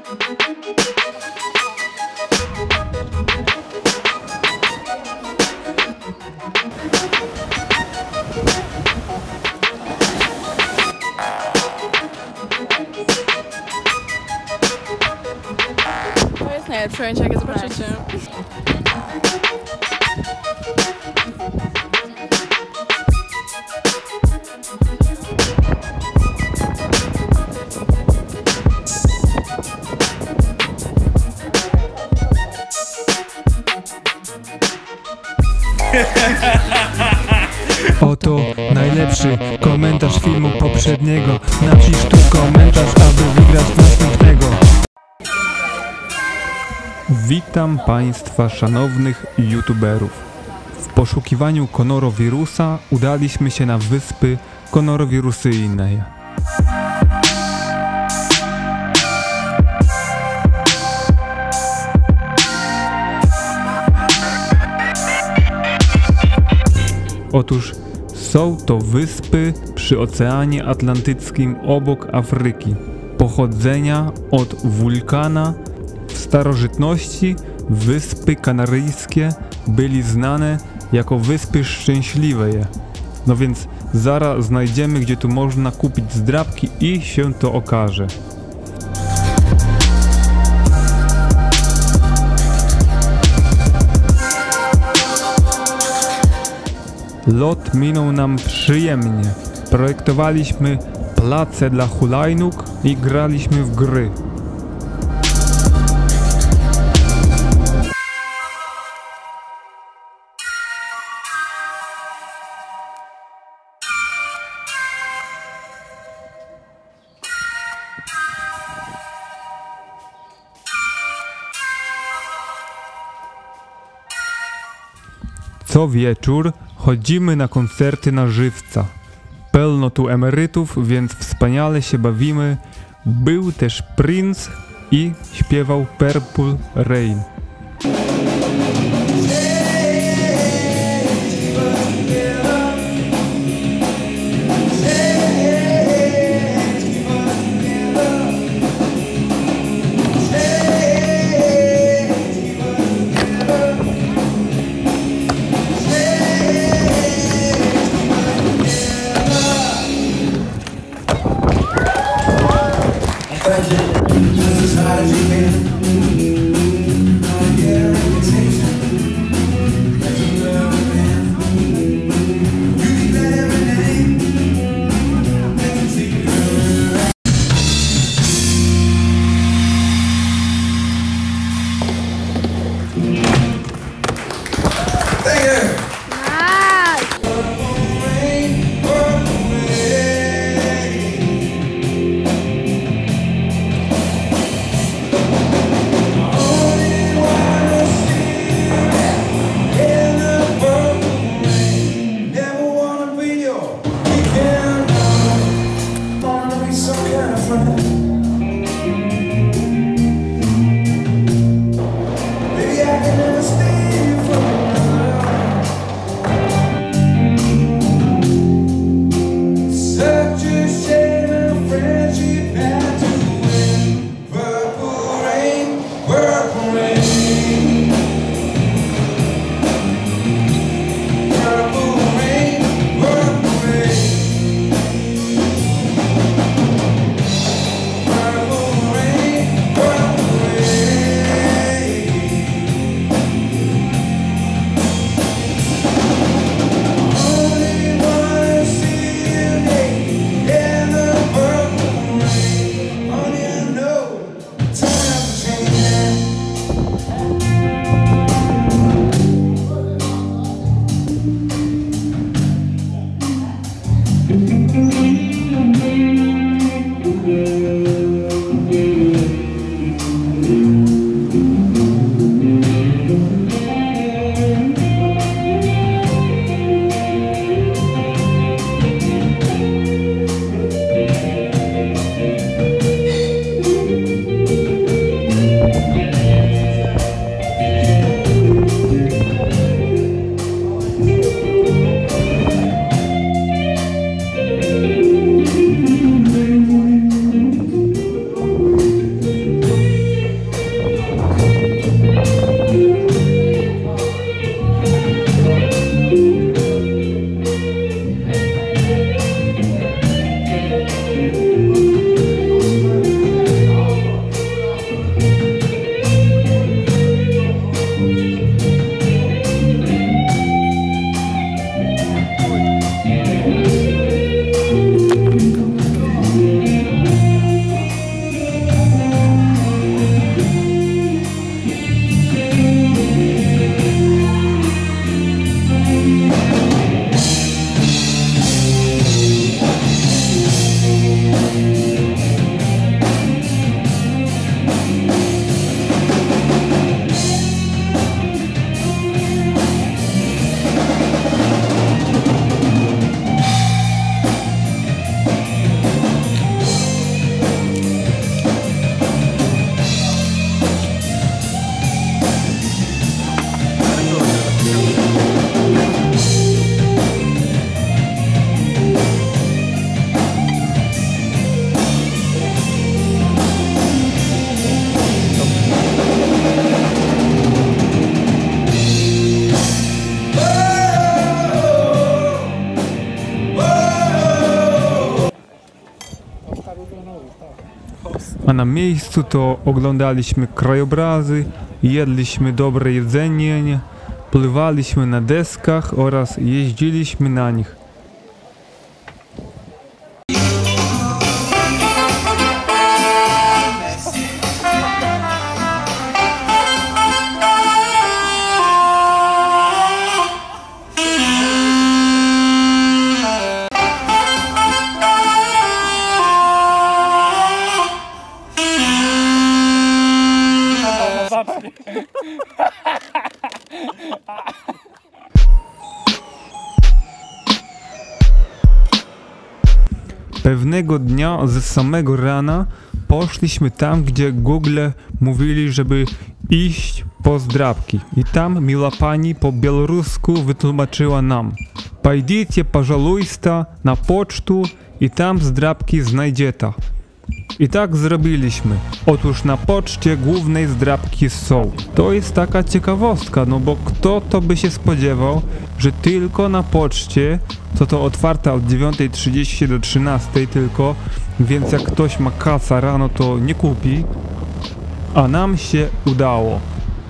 To jest najlepsze ujęcie, jakie zobaczycie. Oto najlepszy komentarz filmu poprzedniego. Napisz tu komentarz, aby wygrać następnego. Witam Państwa szanownych youtuberów. W poszukiwaniu konorowirusa udaliśmy się na wyspy konorowirusyjnej. Otóż są to wyspy przy Oceanie Atlantyckim obok Afryki. Pochodzenia od wulkana. W starożytności wyspy kanaryjskie byli znane jako wyspy szczęśliwe. No więc zaraz znajdziemy, gdzie tu można kupić zdrabki i się to okaże. Lot minął nam przyjemnie. Projektowaliśmy place dla hulajnóg i graliśmy w gry. Co wieczór chodzimy na koncerty na żywca. Pełno tu emerytów, więc wspaniale się bawimy. Był też Prince i śpiewał Purple Rain. A na miejscu to oglądaliśmy krajobrazy, jedliśmy dobre jedzenie, pływaliśmy na deskach oraz jeździliśmy na nich. Pewnego dnia ze samego rana poszliśmy tam, gdzie Google mówili, żeby iść po zdrabki. I tam miła pani po białorusku wytłumaczyła nam: "Пойдите, пожалуйста, na pocztu i tam zdrabki znajdziecie". I tak zrobiliśmy. Otóż na poczcie głównej zdrabki są. To jest taka ciekawostka, no bo kto to by się spodziewał, że tylko na poczcie, to otwarte od 9:30 do 13 tylko, więc jak ktoś ma kasa rano, to nie kupi, a nam się udało.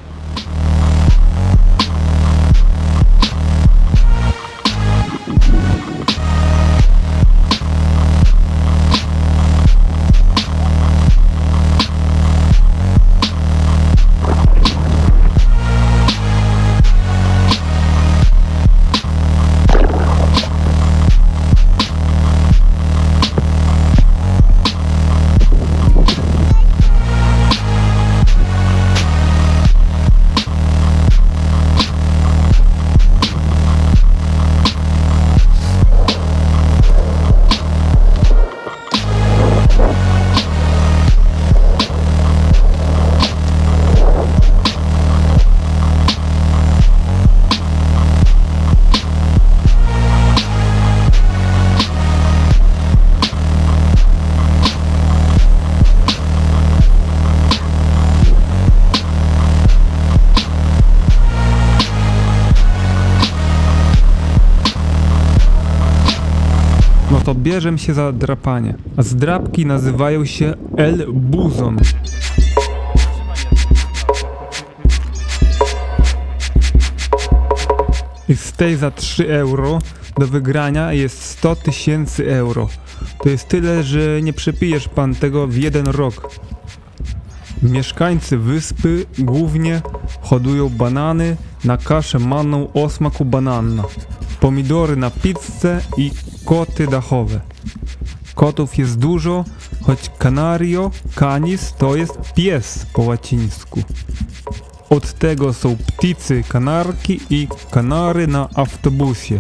No to bierzemy się za drapanie. A zdrabki nazywają się El Buzon. I z tej za 3 euro do wygrania jest 100 000 euro. To jest tyle, że nie przepijesz pan tego w 1 rok. Mieszkańcy wyspy głównie hodują banany na kaszę manną o smaku banana, pomidory na pizzę i koty dachowe. Kotów jest dużo, choć canario, canis to jest pies po łacińsku. Od tego są pticy, kanarki i kanary na autobusie.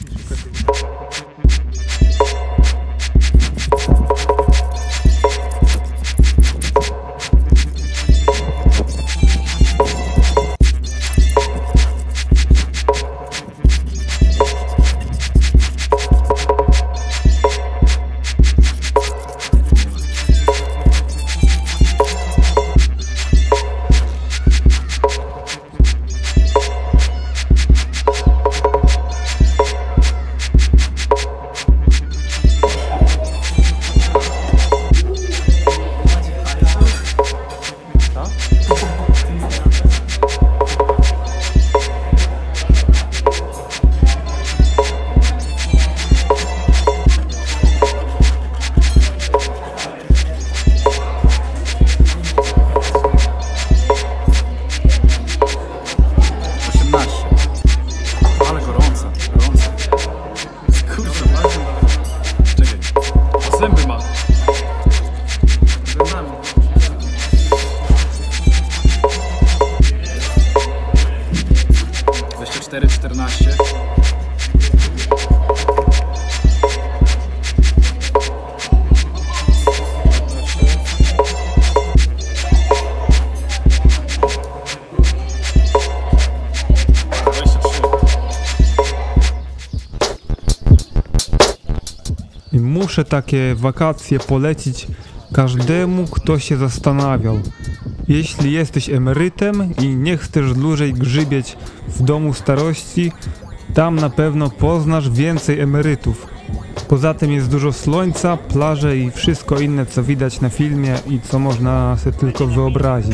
Zęby ma. Zębami. 24, 14. I muszę takie wakacje polecić każdemu, kto się zastanawiał. Jeśli jesteś emerytem i nie chcesz dłużej grzybieć w domu starości, tam na pewno poznasz więcej emerytów. Poza tym jest dużo słońca, plaże i wszystko inne, co widać na filmie i co można sobie tylko wyobrazić.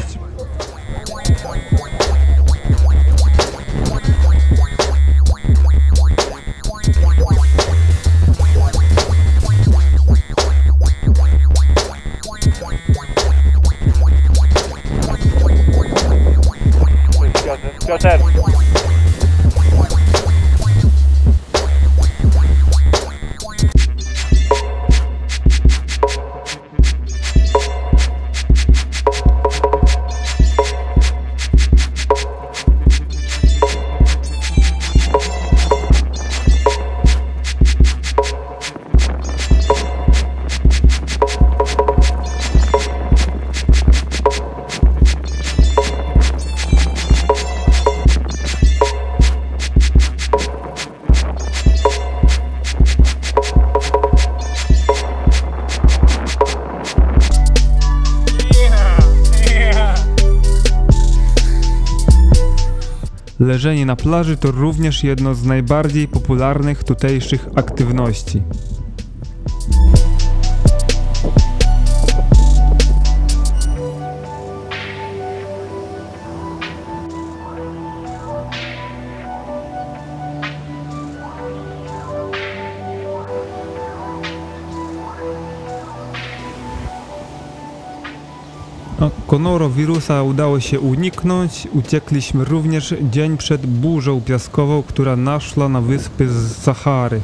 Piotr! Leżenie na plaży to również jedno z najbardziej popularnych tutejszych aktywności. Koronawirusa udało się uniknąć. Uciekliśmy również dzień przed burzą piaskową, która naszła na wyspy z Sahary.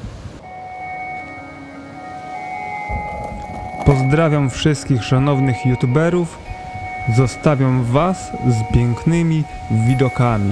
Pozdrawiam wszystkich szanownych youtuberów. Zostawiam was z pięknymi widokami.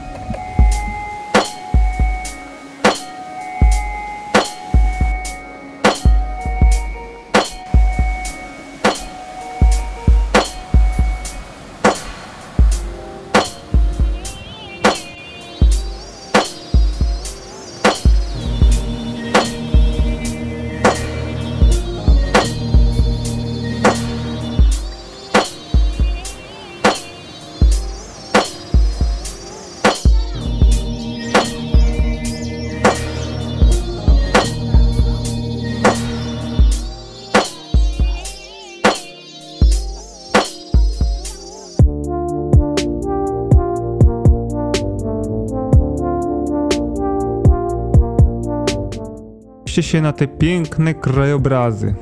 Patrzcie się na te piękne krajobrazy.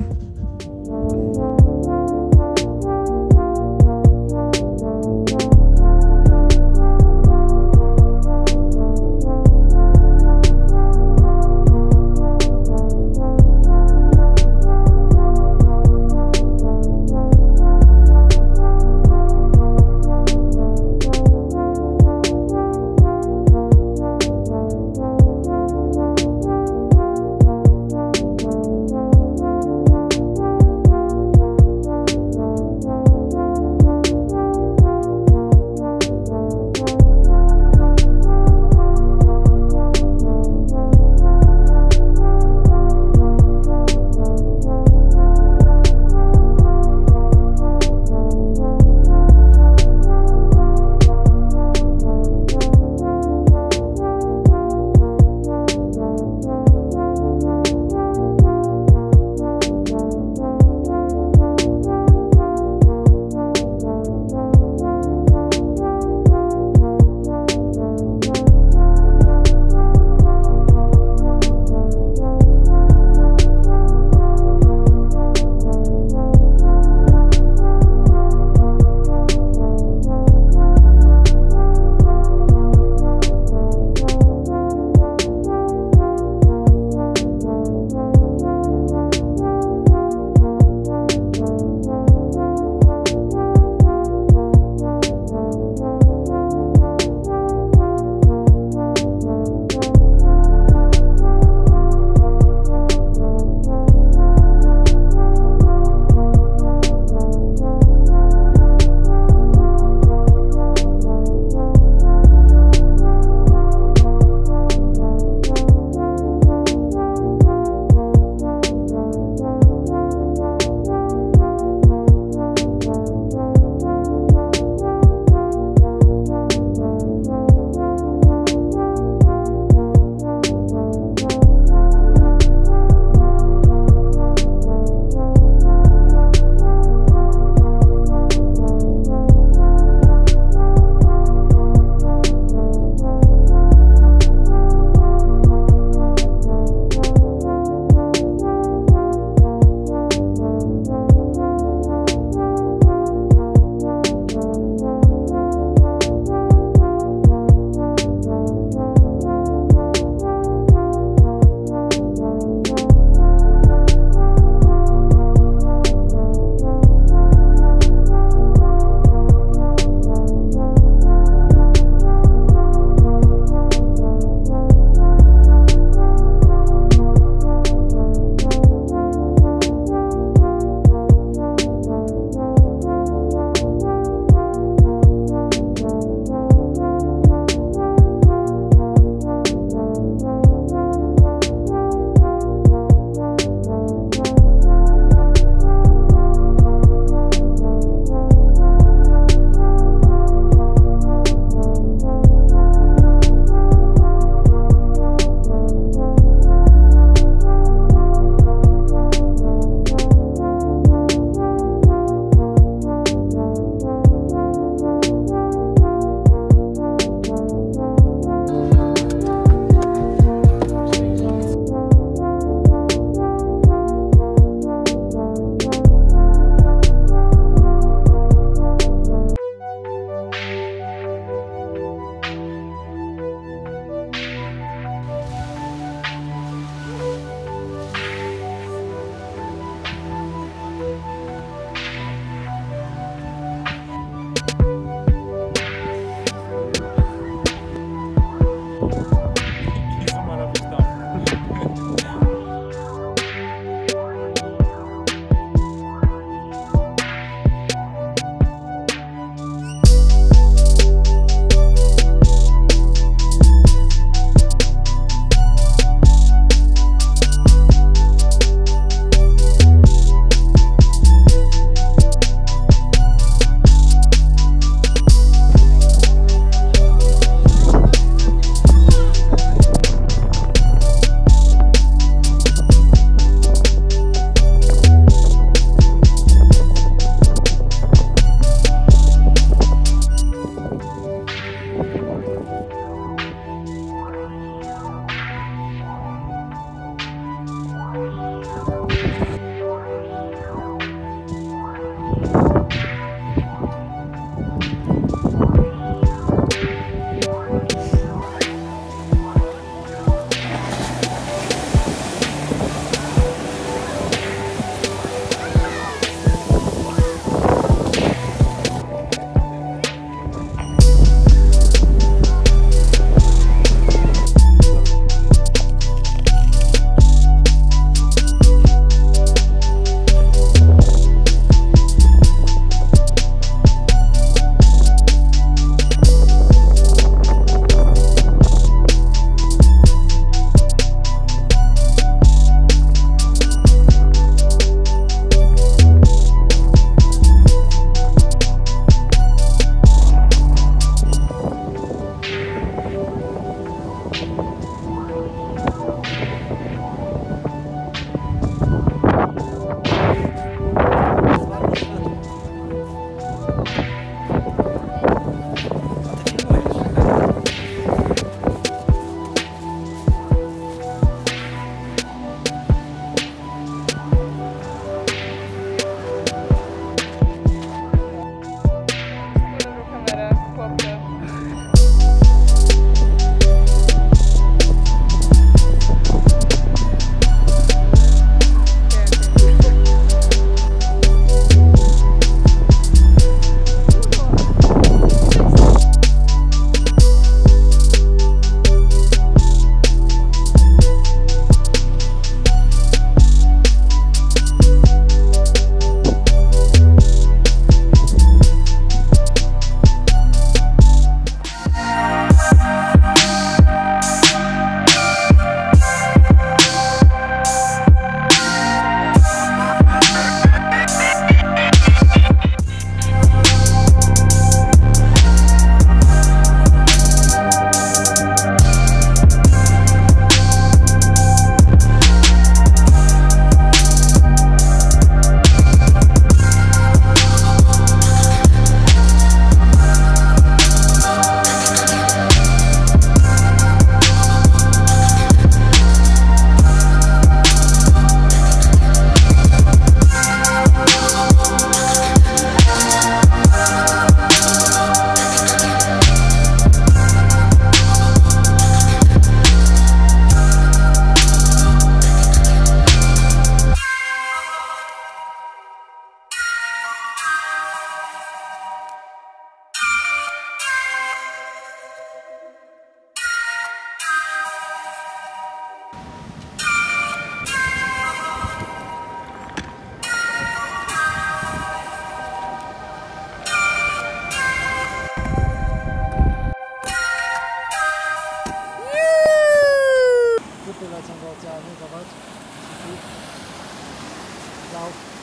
Ciao.